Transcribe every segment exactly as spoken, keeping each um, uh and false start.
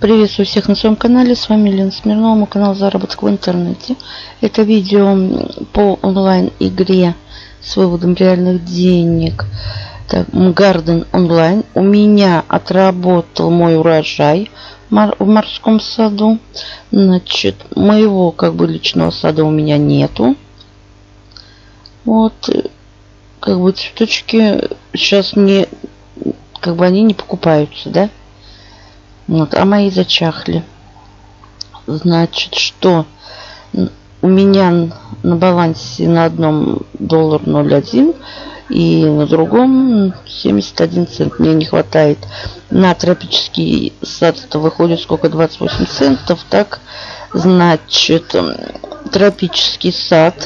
Приветствую всех на своем канале. С вами Лена Смирнова, мой канал Заработок в интернете. Это видео по онлайн-игре с выводом реальных денег. Так, Garden онлайн. У меня отработал мой урожай в морском саду. Значит, моего как бы личного сада у меня нету. Вот, как бы цветочки сейчас не, как бы они не покупаются, да? Вот, а мои зачахли. Значит, что у меня на балансе на одном доллар ноль один и на другом семьдесят один цент. Мне не хватает. На тропический сад это выходит сколько? двадцать восемь центов. Так, значит, тропический сад.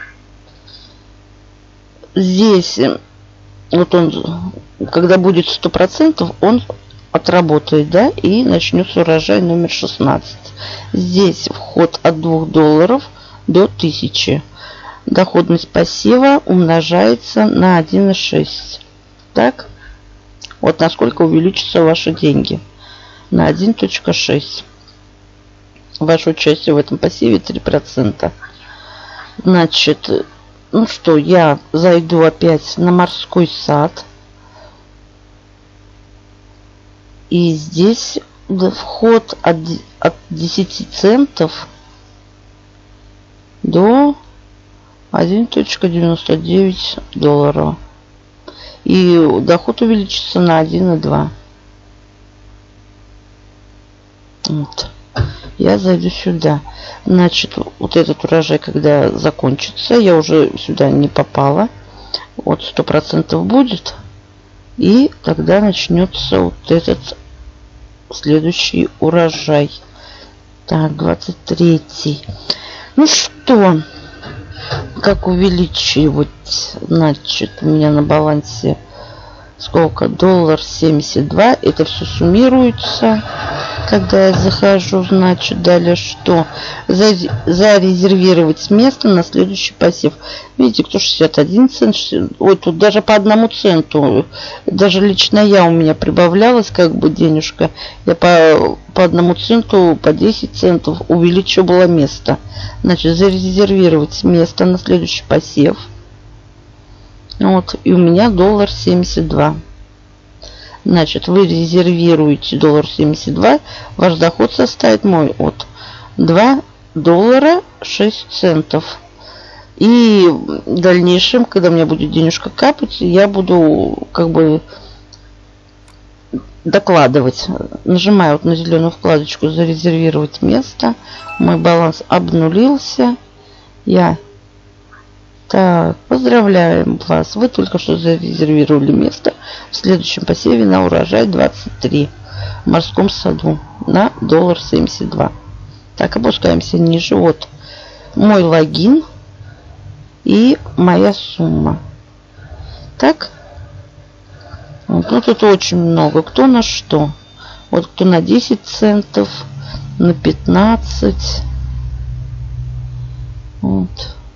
Здесь вот он, когда будет сто процентов, он отработает, да, и начнется урожай номер шестнадцать. Здесь вход от двух долларов до тысячи. Доходность посева умножается на один и шесть. Так, вот насколько увеличатся ваши деньги. На один и шесть. Ваше участие в этом посеве три процента. Значит, ну что, я зайду опять на морской сад. И здесь вход от, от десяти центов до один и девяносто девять долларов. И доход увеличится на один и два. Вот. Я зайду сюда. Значит, вот этот урожай, когда закончится, я уже сюда не попала. Вот сто процентов будет. И тогда начнется вот этот следующий урожай. Так, двадцать третий. Ну что, как увеличивать? Значит, у меня на балансе сколько? Доллар семьдесят два. Это все суммируется. Когда я захожу, значит, далее что? Зарезервировать место на следующий посев. Видите, кто шестьдесят один цент. Ой, тут даже по одному центу. Даже лично я у меня прибавлялась, как бы, денежка. Я по, по одному центу, по десять центов увеличивала место. Значит, зарезервировать место на следующий посев. Вот, и у меня доллар семьдесят два. Значит, вы резервируете доллар семьдесят два, ваш доход составит мой от два доллара шесть центов. И в дальнейшем, когда у меня будет денежка капать, я буду как бы докладывать. Нажимаю вот на зеленую вкладочку «Зарезервировать место». Мой баланс обнулился. Я Так, поздравляем вас. Вы только что зарезервировали место в следующем посеве на урожай двадцать три в морском саду на доллар семьдесят два. Так, опускаемся ниже. Вот мой логин и моя сумма. Так. Вот, ну, тут очень много. Кто на что? Вот кто на десять центов, на пятнадцать. Вот.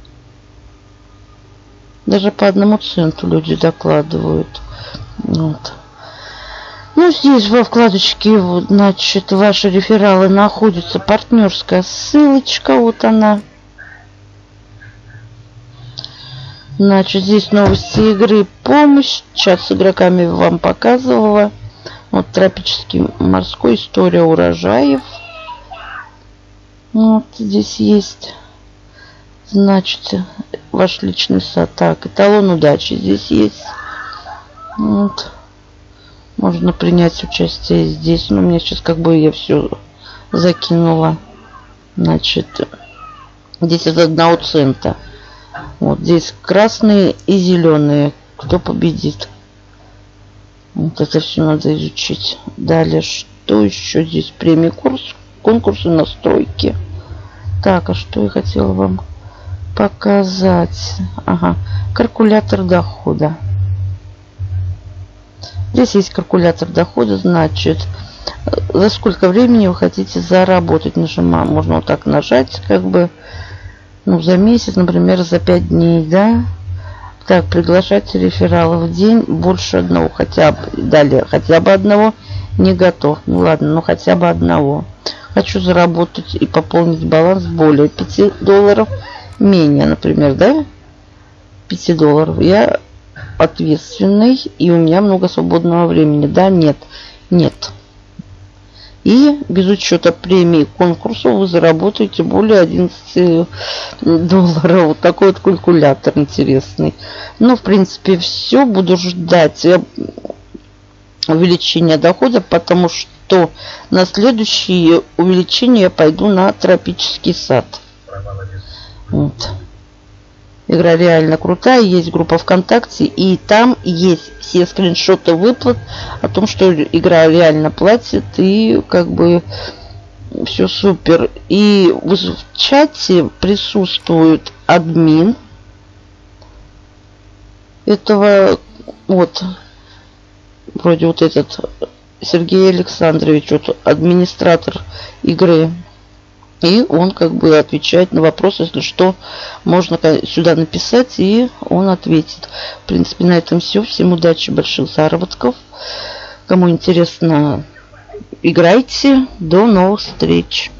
Даже по одному центу люди докладывают. Вот. Ну, здесь во вкладочке, вот, значит, ваши рефералы находятся. Партнерская ссылочка. Вот она. Значит, здесь новости игры, помощь. Чат с игроками вам показывала. Вот тропический морской, история урожаев. Вот здесь есть. Значит, ваш личный сад. Так, эталон удачи здесь есть. Вот. Можно принять участие здесь. Но у меня сейчас как бы я все закинула. Значит, здесь от одного цента. Вот здесь красные и зеленые. Кто победит? Вот это все надо изучить. Далее, что еще здесь? Премия, курс, конкурсы, настройки. Так, а что я хотела вам показать? Ага, калькулятор дохода. Здесь есть калькулятор дохода. Значит, за сколько времени вы хотите заработать. Нажимаем, можно вот так нажать, как бы, ну, за месяц, например, за пять дней, да. Так, приглашайте рефералов в день больше одного, хотя бы, далее, хотя бы одного, не готов. Ну ладно, ну хотя бы одного. Хочу заработать и пополнить баланс более пяти долларов, менее, например, да? пяти долларов. Я ответственный, и у меня много свободного времени. Да, нет, нет. И без учета премии конкурса вы заработаете более одиннадцати долларов. Вот такой вот калькулятор интересный. Ну, в принципе, все. Буду ждать увеличения дохода, потому что на следующее увеличение я пойду на тропический сад. Вот. Игра реально крутая. Есть группа ВКонтакте, и там есть все скриншоты выплат о том, что игра реально платит, и как бы все супер. И в чате присутствует админ этого, вот, вроде вот этот Сергей Александрович, вот, администратор игры. И он как бы отвечает на вопросы, если что, можно сюда написать, и он ответит. В принципе, на этом все. Всем удачи, больших заработков. Кому интересно, играйте. До новых встреч.